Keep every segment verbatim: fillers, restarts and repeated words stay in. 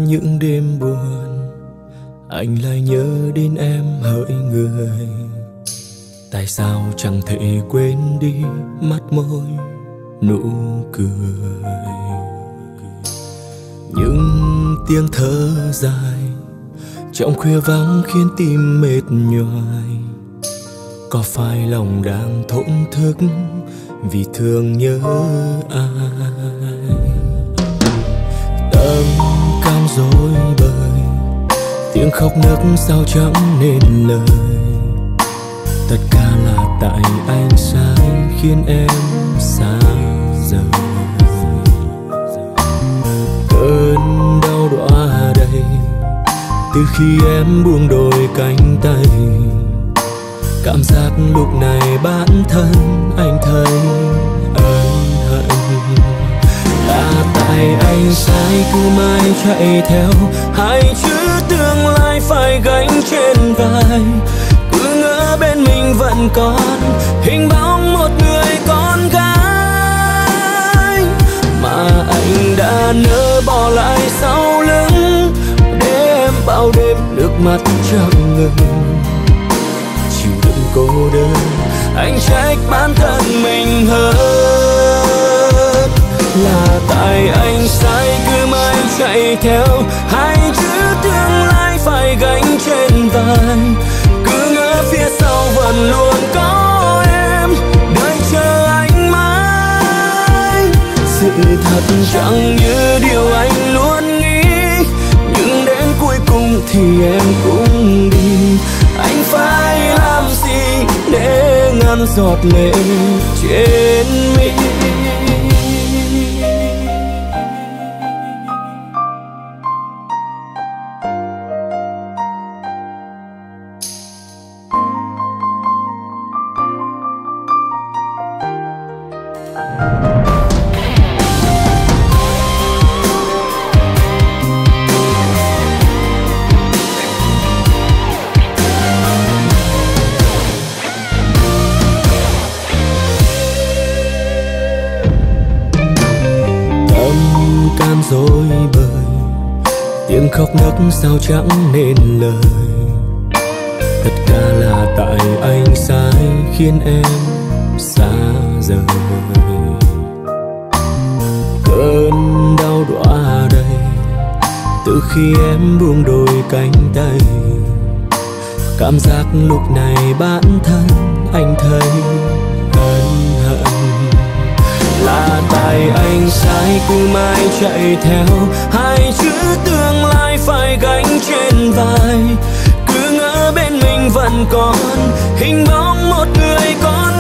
những đêm buồn, anh lại nhớ đến em hỡi người. Tại sao chẳng thể quên đi mắt môi nụ cười. Những tiếng thở dài trong khuya vắng khiến tim mệt nhoài. Có phải lòng đang thổn thức vì thương nhớ ai? Tâm can dối bời, tiếng khóc nấc sao chẳng nên lời. Tất cả là tại anh sai khiến em xa rời. Cơn đau đọa đầy từ khi em buông đôi cánh tay. Cảm giác lúc này bản thân anh thấy ân hận. Là tại anh sai cứ mãi chạy theo hai chữ tương lai phải gánh trên vai. Cứ ngỡ bên mình vẫn còn hình bóng một người con gái mà anh đã nỡ bỏ lại sau lưng, để em bao đêm nước mắt chẳng ngừng. Chịu đựng cô đơn anh trách bản thân mình hơn. Là tại anh sai cứ mãi chạy theo hai chữ tương lai phải gánh trên vai. Cứ ngỡ phía sau vẫn luôn có em đợi chờ anh mãi. Sự thật chẳng như điều anh luôn nghĩ, nhưng đến cuối cùng thì em cũng đi. Anh phải làm gì để ngăn giọt lệ trên mi? Can dối bời, tiếng khóc nấc sao chẳng nên lời. Tất cả là tại anh sai khiến em xa rời. Cơn đau đọa đầy từ khi em buông đôi cánh tay. Cảm giác lúc này bản thân anh thấy ân hận. Là tại anh sai cứ mãi chạy theo hai chữ tương lai phải gánh trên vai. Cứ ngỡ bên mình vẫn còn hình bóng một người con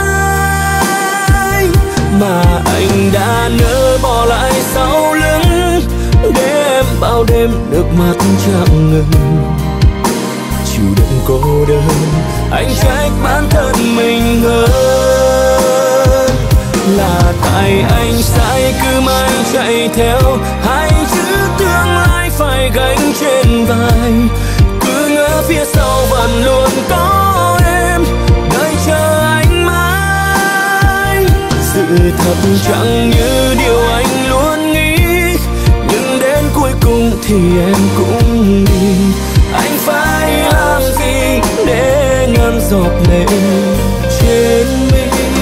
gái mà anh đã nỡ bỏ lại sau lưng, để em bao đêm nước mắt chẳng ngừng. Chịu đựng cô đơn anh trách bản thân mình hơn. Là tại anh sai cứ mãi chạy theo hai chữ tương lai phải gánh trên vai. Cứ ngỡ phía sau vẫn luôn có em đợi chờ anh mãi. Sự thật chẳng như điều anh luôn nghĩ, nhưng đến cuối cùng thì em cũng đi. Anh phải làm gì để ngăn giọt lệ trên mi?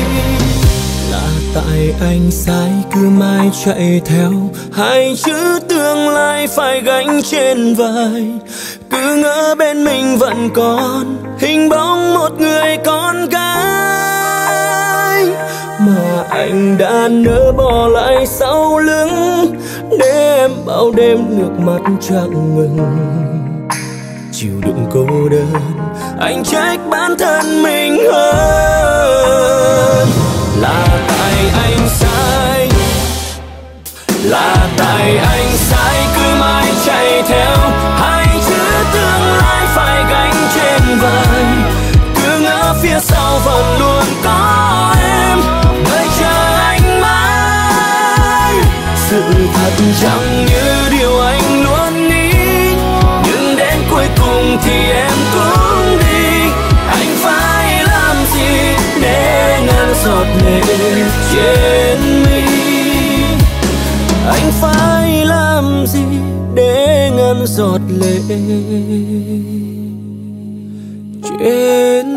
Tại anh sai cứ mãi chạy theo hai chữ tương lai phải gánh trên vai. Cứ ngỡ bên mình vẫn còn hình bóng một người con gái mà anh đã nỡ bỏ lại sau lưng, để em bao đêm nước mắt chẳng ngừng. Chịu đựng cô đơn anh trách bản thân mình hơn. Là tại anh sai, là tại anh sai cứ mãi chạy theo hai chữ tương lai phải gánh trên vai. Cứ ngỡ phía sau vẫn luôn có em đợi chờ anh mãi. Sự thật chẳng như điều anh luôn nghĩ, nhưng đến cuối cùng thì em cũng đi. Anh phải làm gì để ngăn giọt lệ trên mi? Anh phải làm gì để ngân giọt lệ trên